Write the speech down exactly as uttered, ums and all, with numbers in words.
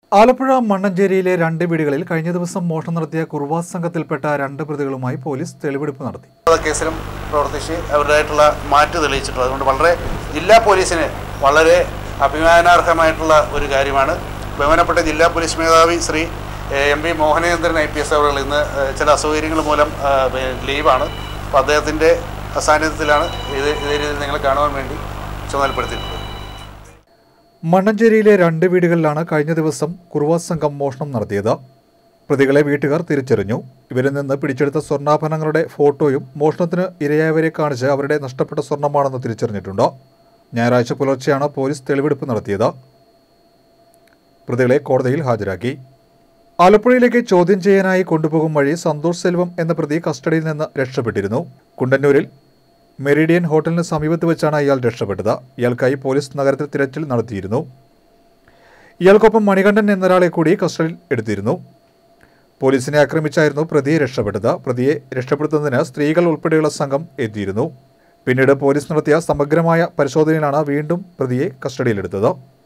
ആലപ്പുഴ മണ്ണഞ്ചേരിയിലെ രണ്ട് വീടുകളിൽ കഴിഞ്ഞ ദിവസം മോഷണം നടത്തിയ കുർവാ സംഘത്തിൽപ്പെട്ട രണ്ട് പ്രതികളുമായി പോലീസ് തെളിവെടുപ്പ് നടത്തി. കേസിലും പ്രവർത്തിച്ച് അവരുടേതായിട്ടുള്ള മാറ്റ് തെളിയിച്ചിട്ടുണ്ട്. അതുകൊണ്ട് വളരെ ജില്ലാ പോലീസിന് വളരെ അഭിമാനാർഹമായിട്ടുള്ള ഒരു കാര്യമാണ്. ബഹുമാനപ്പെട്ട ജില്ലാ പോലീസ് മേധാവി Shri M P Mohanendran I P S അവർ ഇന്ന് ചില അസൗകര്യങ്ങൾ മൂലം ലീവാണ്. അപ്പോൾ അദ്ദേഹത്തിൻ്റെ സാന്നിധ്യത്തിലാണ് ഇത് ഇതേ രീതിയിൽ നിങ്ങൾ കാണുവാൻ വേണ്ടി ചുമതലപ്പെടുത്തിയിട്ടുള്ളത്. മണ്ണഞ്ചേരിയിലെ രണ്ട് വീടുകളിലാണ് കഴിഞ്ഞ ദിവസം കുർവാ സംഘം മോഷണം നടത്തിയത്. പ്രതികളെ വീട്ടുകാർ തിരിച്ചറിഞ്ഞു. ഇവരിൽ നിന്ന് പിടിച്ചെടുത്ത സ്വർണ്ണാഭരണങ്ങളുടെ ഫോട്ടോയും മോഷണത്തിന് ഇരയായവരെ കാണിച്ച് അവരുടെ നഷ്ടപ്പെട്ട സ്വർണ്ണമാണെന്ന് തിരിച്ചറിഞ്ഞിട്ടുണ്ട്. ഞായറാഴ്ച പുലർച്ചെയാണ് പോലീസ് തെളിവെടുപ്പ് നടത്തിയത്. പ്രതികളെ കോടതിയിൽ ഹാജരാക്കി. ആലപ്പുഴയിലേക്ക് ചോദ്യം ചെയ്യാനായി കൊണ്ടുപോകും വഴി സന്തോഷ് സെൽവം എന്ന പ്രതി കസ്റ്റഡിയിൽ നിന്ന് രക്ഷപ്പെട്ടിരുന്നു. കുണ്ടന്നൂരിൽ മെറിഡിയൻ ഹോട്ടലിന് സമീപത്ത് വെച്ചാണ് ഇയാൾ രക്ഷപ്പെട്ടത്. ഇയാൾക്കായി പോലീസ് നഗരത്തിൽ തിരച്ചിൽ നടത്തിയിരുന്നു. ഇയാൾക്കൊപ്പം മണികണ്ഠൻ എന്നൊരാളെ കൂടി കസ്റ്റഡിയിൽ എടുത്തിരുന്നു. പോലീസിനെ ആക്രമിച്ചായിരുന്നു പ്രതിയെ രക്ഷപ്പെട്ടത്. പ്രതിയെ രക്ഷപ്പെടുത്തുന്നതിന് സ്ത്രീകൾ ഉൾപ്പെടെയുള്ള സംഘം എത്തിയിരുന്നു. പിന്നീട് പോലീസ് നടത്തിയ സമഗ്രമായ പരിശോധനയിലാണ് വീണ്ടും പ്രതിയെ കസ്റ്റഡിയിലെടുത്തത്.